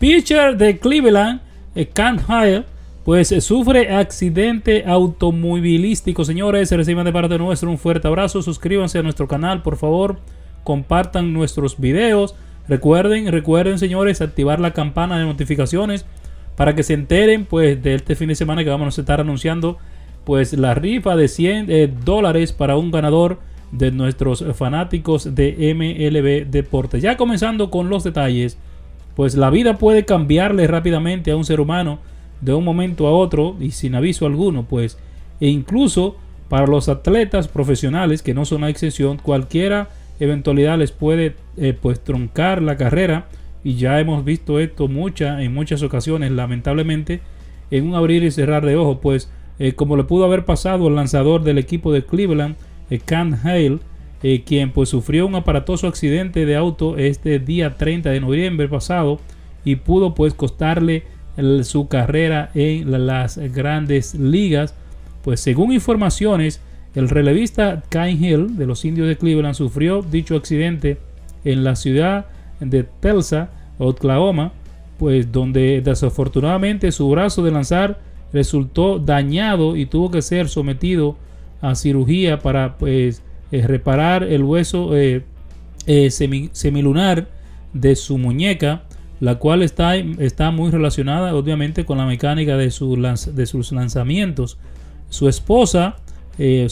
pitcher de Cleveland, Cann Hale, pues sufre accidente automovilístico. Señores, reciban de parte nuestra un fuerte abrazo. Suscríbanse a nuestro canal, por favor. Compartan nuestros videos. Recuerden, señores, activar la campana de notificaciones para que se enteren pues de este fin de semana que vamos a estar anunciando pues la rifa de $100 para un ganador de nuestros fanáticos de MLB Deportes. Ya comenzando con los detalles, pues la vida puede cambiarle rápidamente a un ser humano de un momento a otro y sin aviso alguno, pues, e incluso para los atletas profesionales, que no son una excepción, cualquiera eventualidad les puede pues truncar la carrera, y ya hemos visto esto en muchas ocasiones, lamentablemente, en un abrir y cerrar de ojos, pues como le pudo haber pasado al lanzador del equipo de Cleveland, Cann Hale, quien pues sufrió un aparatoso accidente de auto este día 30 de noviembre pasado y pudo pues costarle su carrera en las grandes ligas. Pues según informaciones, el relevista Cann Hale de los Indios de Cleveland sufrió dicho accidente en la ciudad de Tulsa, Oklahoma, pues donde desafortunadamente su brazo de lanzar resultó dañado y tuvo que ser sometido a cirugía para pues reparar el hueso semilunar de su muñeca, la cual está muy relacionada obviamente con la mecánica de sus lanzamientos. Su esposa, se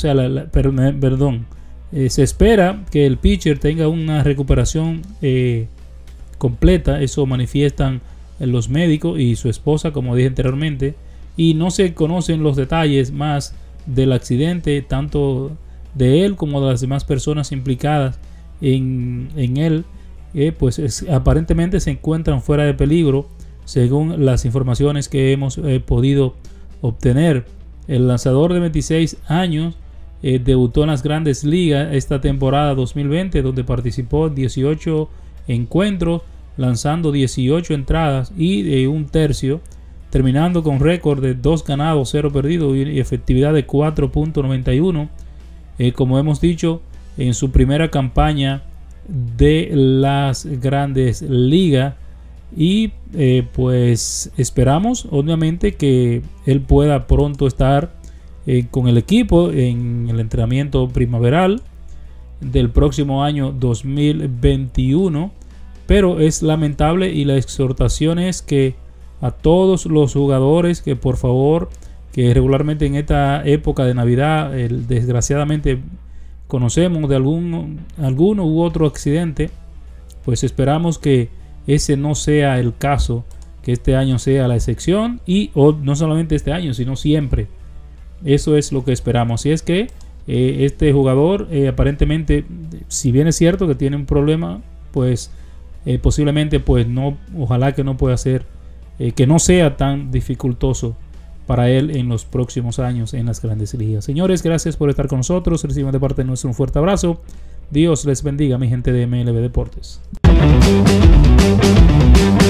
espera que el pitcher tenga una recuperación completa, eso manifiestan los médicos y su esposa, como dije anteriormente, y no se conocen los detalles más del accidente, tanto de él como de las demás personas implicadas en él. Pues aparentemente se encuentran fuera de peligro según las informaciones que hemos podido obtener. El lanzador de 26 años debutó en las grandes ligas esta temporada 2020, donde participó en 18 encuentros, lanzando 18 entradas y un tercio, terminando con récord de 2 ganados, 0 perdidos y efectividad de 4.91. Como hemos dicho, en su primera campaña de las grandes ligas, y pues esperamos obviamente que él pueda pronto estar con el equipo en el entrenamiento primaveral del próximo año 2021, pero es lamentable, y la exhortación es que a todos los jugadores que por favor, que regularmente en esta época de Navidad desgraciadamente conocemos de alguno u otro accidente, pues esperamos que ese no sea el caso, que este año sea la excepción, y no solamente este año, sino siempre. Eso es lo que esperamos. Si es que este jugador aparentemente, si bien es cierto que tiene un problema, pues posiblemente pues no, ojalá que no pueda ser, que no sea tan dificultoso para él en los próximos años en las grandes ligas. Señores, gracias por estar con nosotros. Reciban de parte nuestra un fuerte abrazo. Dios les bendiga, mi gente de MLB Deportes.